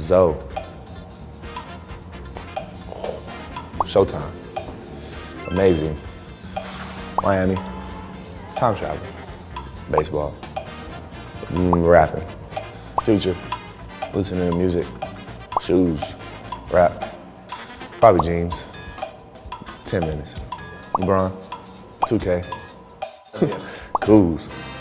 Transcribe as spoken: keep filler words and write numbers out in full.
Zoe. Showtime. Amazing. Miami. Time travel. Baseball. Mm, rapping. Future. Listening to music. Shoes. Rap. Probably jeans. Ten minutes. LeBron. two K. Cools.